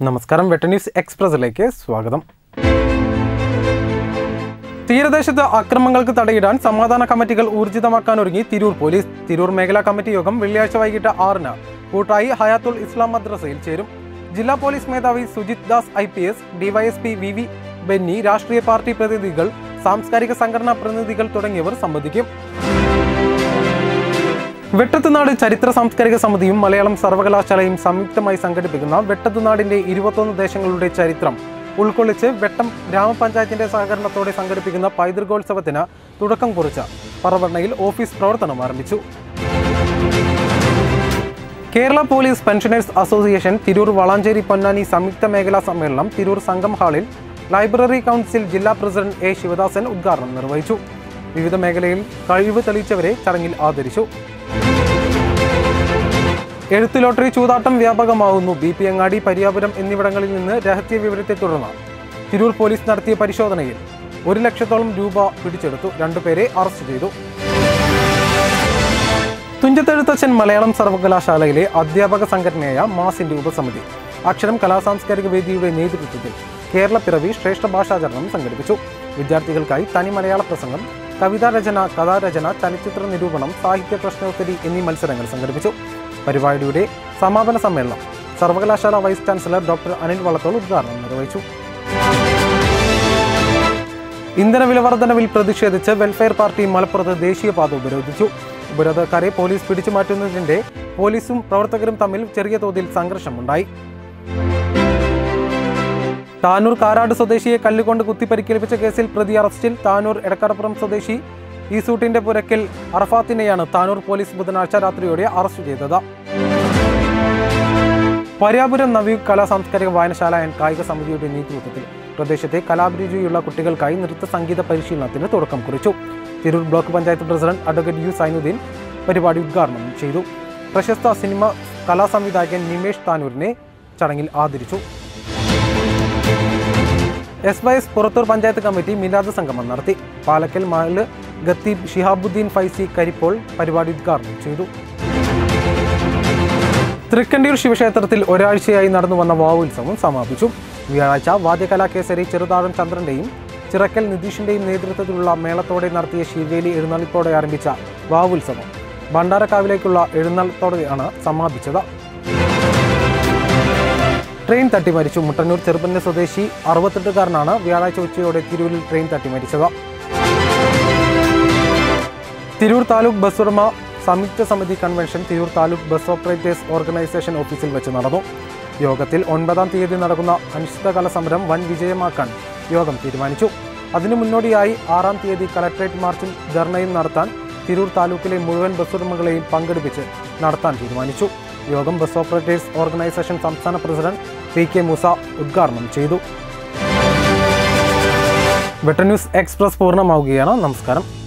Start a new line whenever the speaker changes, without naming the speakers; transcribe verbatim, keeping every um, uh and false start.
നമസ്കാരം, വെട്ടം ന്യൂസ് എക്സ്പ്രസിലേക്ക് സ്വാഗതം. തീരദേശത്ത് അക്രമങ്ങൾക്ക് തടയിടാൻ സമാധാന കമ്മിറ്റികൾ ഊർജിതമാക്കാനൊരുങ്ങി തിരൂർ പോലീസ്. തിരൂർ മേഖലാ കമ്മിറ്റി യോഗം വെള്ളിയാഴ്ച വൈകിട്ട് ആറിന് കൂട്ടായി ഹയാത്തുൽ ഇസ്ലാം മദ്രസയിൽ ചേരും. ജില്ലാ പോലീസ് മേധാവി Sujith Das I P S, DYSP V V Benny, രാഷ്ട്രീയ പാർട്ടി പ്രതിനിധികൾ, സാംസ്കാരിക സംഘടനാ പ്രതിനിധികൾ തുടങ്ങിയവർ സംബന്ധിക്കും. വെട്ടത്തുനാട് ചരിത്ര സാംസ്കാരിക സമിതിയും മലയാളം സർവകലാശാലയും സംയുക്തമായി സംഘടിപ്പിക്കുന്ന വെട്ടത്തുനാടിന്റെ ഇരുപത്തൊന്ന് ദേശങ്ങളുടെ ചരിത്രം ഉൾക്കൊള്ളിച്ച് വെട്ടം ഗ്രാമപഞ്ചായത്തിന്റെ സഹകരണത്തോടെ സംഘടിപ്പിക്കുന്ന പൈതൃകോത്സവത്തിന് തുടക്കം കുറിച്ച പറവണ്ണയിൽ ഓഫീസ് പ്രവർത്തനം ആരംഭിച്ചു. Kerala police pensioners association Tirur Valanchery Ponnani സംയുക്ത മേഖലാ സമ്മേളനം തിരൂർ സംഘം ഹാളിൽ ലൈബ്രറി കൗൺസിൽ ജില്ലാ പ്രസിഡന്റ് എ ശിവദാസൻ ഉദ്ഘാടനം നിർവഹിച്ചു. വിവിധ മേഖലയിൽ കഴിവ് തെളിയിച്ചവരെ ചടങ്ങിൽ ആദരിച്ചു. എഴുത്ത് ലോട്ടറി ചൂതാട്ടം വ്യാപകമാവുന്നു. ബി പി അങ്ങാടി, പരിയാപുരം എന്നിവിടങ്ങളിൽ നിന്ന് രഹസ്യ വിവരത്തെ തുടർന്ന് തിരൂർ പോലീസ് നടത്തിയ പരിശോധനയിൽ ഒരു ലക്ഷത്തോളം രൂപ പിടിച്ചെടുത്തു. രണ്ടുപേരെ അറസ്റ്റ് ചെയ്തു. തുഞ്ചത്തെഴുത്തച്ഛൻ മലയാളം സർവകലാശാലയിലെ അധ്യാപക സംഘടനയായ മാസിന്റെ ഉപസമിതി അക്ഷരം കലാസാംസ്കാരിക വേദിയുടെ നേതൃത്വത്തിൽ കേരള പിറവി ശ്രേഷ്ഠ ഭാഷാചരണം സംഘടിപ്പിച്ചു. വിദ്യാർത്ഥികൾക്കായി തനി മലയാള പ്രസംഗം, കവിതാരചന, കഥാരചന, ചലച്ചിത്ര നിരൂപണം, സാഹിത്യ പ്രശ്നോത്തരി എന്നീ മത്സരങ്ങൾ സംഘടിപ്പിച്ചു. പരിപാടിയുടെ സമാപന സമ്മേളനം സർവകലാശാല vice chancellor doctor Anil Vallathol ഉദ്ഘാടനം നിർവഹിച്ചു. ഇന്ധന വില വർധനവിൽ പ്രതിഷേധിച്ച് വെൽഫെയർ പാർട്ടി മലപ്പുറത്ത് ദേശീയപാത ഉപരോധിച്ചു. ഉപരോധക്കാരെ പോലീസ് പിടിച്ചു മാറ്റുന്നതിന്റെ പോലീസും പ്രവർത്തകരും തമ്മിൽ ചെറിയ തോതിൽ സംഘർഷമുണ്ടായി. താനൂർ കാരാട് സ്വദേശിയെ കല്ലുകൊണ്ട് കുത്തിപ്പരിക്കേൽപ്പിച്ച കേസിൽ പ്രതി അറസ്റ്റിൽ. താനൂർ എടക്കടപ്പുറം സ്വദേശി ഈസൂട്ടിന്റെ പുരക്കൽ അറഫാത്തിനെയാണ് താനൂർ പോലീസ് ബുധനാഴ്ച രാത്രിയോടെ അറസ്റ്റ് ചെയ്തത്. പരിയാപുരം നവയുഗ് കലാ സാംസ്കാരിക വായനശാല ആൻഡ് കായിക സമിതിയുടെ നേതൃത്വത്തിൽ പ്രദേശത്തെ കലാഭിരുചിയുള്ള കുട്ടികൾക്കായി നൃത്ത സംഗീത പരിശീലനത്തിന് തുടക്കം കുറിച്ചു. Tirur block panchayat president advocate U Zainudheen പരിപാടി ഉദ്ഘാടനം ചെയ്തു. പ്രശസ്ത സിനിമ കലാ സംവിധായകൻ നിമേഷ് താനൂരിനെ ചടങ്ങിൽ ആദരിച്ചു. S Y S Purathur panchayat committee Milad സംഗമം നടത്തി. പാലക്കൽ മാല് ഖത്തീബ് ഷിഹാബുദ്ദീൻ ഫൈസി കരിപ്പോൾ പരിപാടി ഉദ്ഘാടനം ചെയ്തു. തൃക്കണ്ടിയൂർ ശിവക്ഷേത്രത്തിൽ ഒരാഴ്ചയായി നടന്നു വന്ന വാവുത്സവം സമാപിച്ചു. വ്യാഴാഴ്ച വാദ്യകലാകേസരി ചെറുതാഴം ചന്ദ്രന്റെയും ചിറക്കൽ നിതീഷിന്റെയും നേതൃത്വത്തിലുള്ള മേളത്തോടെ നടത്തിയ ശിവേലി എഴുന്നള്ളിപ്പോടെ ആരംഭിച്ച വാവുത്സവം ഭണ്ഡാരക്കാവിലേക്കുള്ള എഴുന്നള്ളത്തോടെയാണ് സമാപിച്ചത്. ട്രെയിൻ തട്ടി മരിച്ചു. മുട്ടന്നൂർ ചെറുപന്ന സ്വദേശി അറുപത്തെട്ടുകാരനാണ് വ്യാഴാഴ്ച ഉച്ചയോടെ തിരൂരിൽ ട്രെയിൻ തട്ടി മരിച്ചത്. തിരൂർ താലൂക്ക് ബസ് ഉടമ സംയുക്ത സമിതി convention Tirur taluk bus operators organisation ഓഫീസിൽ വെച്ച് നടന്നു. യോഗത്തിൽ ഒൻപതാം തീയതി നടക്കുന്ന അനിശ്ചിതകാല സമരം വൻ വിജയമാക്കാൻ യോഗം തീരുമാനിച്ചു. അതിനു മുന്നോടിയായി ആറാം തീയതി കളക്ട്രേറ്റ് മാർച്ചും ധർണയും നടത്താൻ തിരൂർ താലൂക്കിലെ മുഴുവൻ ബസ് ഉടമകളെയും പങ്കെടുപ്പിച്ച് നടത്താൻ തീരുമാനിച്ചു. യോഗം ബസ് ഓപ്പറേറ്റേഴ്സ് ഓർഗനൈസേഷൻ സംസ്ഥാന പ്രസിഡന്റ് പി കെ മൂസ ഉദ്ഘാടനം ചെയ്തു. വെട്ടം ന്യൂസ് എക്സ്പ്രസ് പൂർണ്ണമാവുകയാണ്. നമസ്കാരം.